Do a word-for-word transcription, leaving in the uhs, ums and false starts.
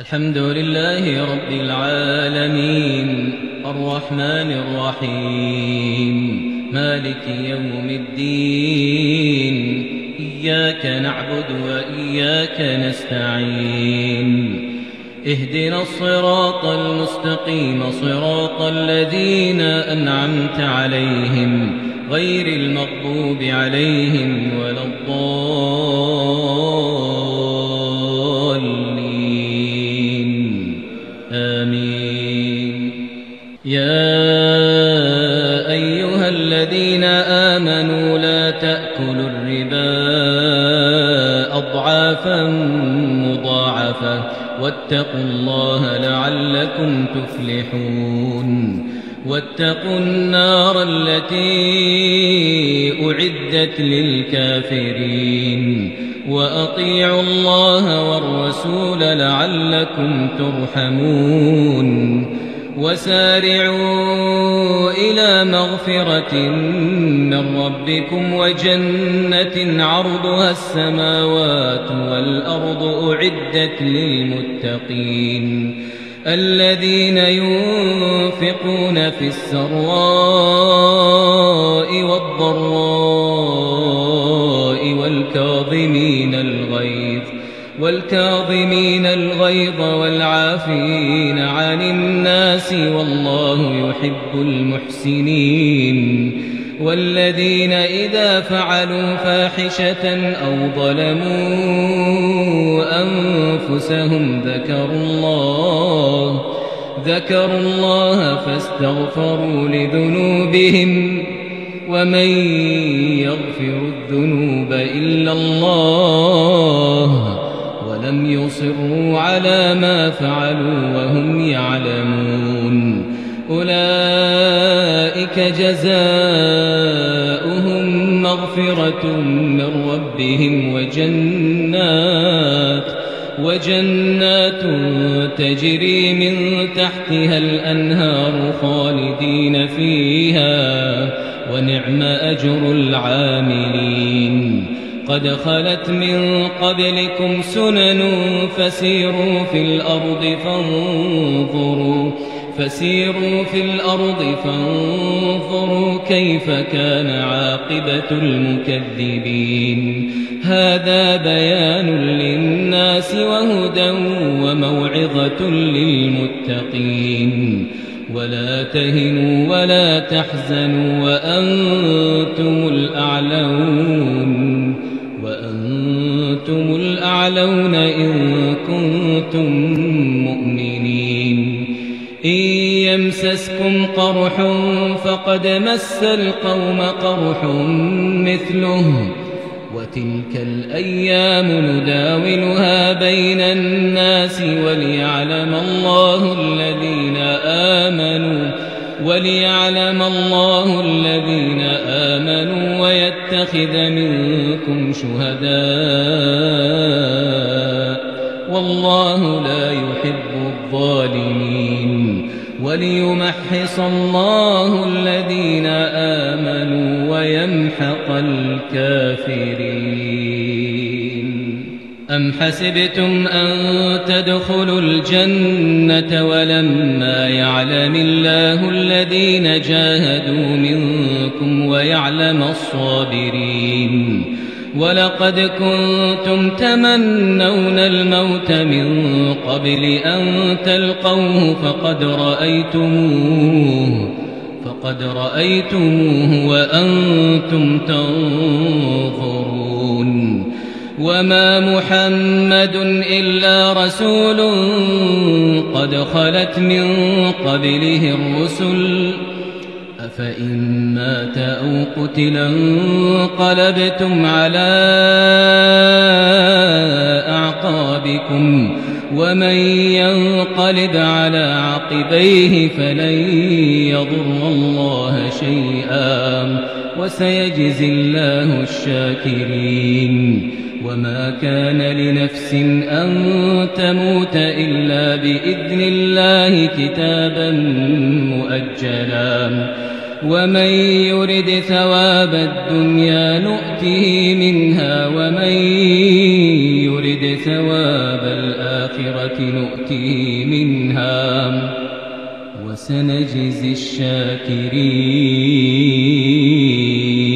الحمد لله رب العالمين الرحمن الرحيم مالك يوم الدين إياك نعبد وإياك نستعين اهدنا الصراط المستقيم صراط الذين أنعمت عليهم غير المغضوب عليهم ولا الضالين آمين. يا أيها الذين آمنوا لا تأكلوا الربا أضعافا مضاعفة واتقوا الله لعلكم تفلحون. واتقوا النار التي أعدت للكافرين وأطيعوا الله والرسول لعلكم ترحمون. وسارعوا إلى مغفرة من ربكم وجنة عرضها السماوات والأرض أعدت للمتقين الذين ينفقون في السراء والضراء والكاظمين الغيظ والكاظمين الغيظ والعافين عن الناس والله يحب المحسنين. والذين إذا فعلوا فاحشة أو ظلموا أنفسهم ذكروا الله ذكروا الله فاستغفروا لذنوبهم ومن يغفر الذنوب إلا الله ولم يصروا على ما فعلوا وهم يعلمون. أولئك جزاؤهم مغفرة من ربهم وجنات وجنات تجري من تحتها الأنهار خالدين فيها ونعم أجر العاملين. قد خلت من قبلكم سنن فسيروا في الأرض فانظروا فسيروا في الأرض فانظروا كيف كان عاقبة المكذبين. هذا بيان للناس وهدى وموعظة للمتقين. ولا تهنوا ولا تحزنوا وأنتم الأعلون وأنتم الأعلون إن كنتم مؤمنين. إن يمسسكم قرح فقد مس القوم قرح مثله وتلك الأيام نداولها بين الناس وليعلم الله الذين آمنوا وليعلم الله الذين آمنوا ويتخذ منكم شهداء والله لا يحب الظالمين. وليمحص الله الذين آمنوا ويمحق الكافرين. أم حسبتم أن تدخلوا الجنة ولما يعلم الله الذين جاهدوا منكم ويعلم الصابرين. ولقد كنتم تمنون الموت من قبل أن تلقوه فقد رأيتموه فقد رأيتموه وأنتم تنظرون. وما محمد إلا رسول قد خلت من قبله الرسل أفإن مات أو قتل انقلبتم على أعقابكم ومن ينقلب على عقبيه فلن يضر الله شيئا وسيجزي الله الشاكرين. وما كان لنفس أن تموت إلا بإذن الله كتابا مؤجلا ومن يرد ثواب الدنيا نؤته منها ومن يرد ثواب الآخرة نؤته منها وسنجزي الشاكرين.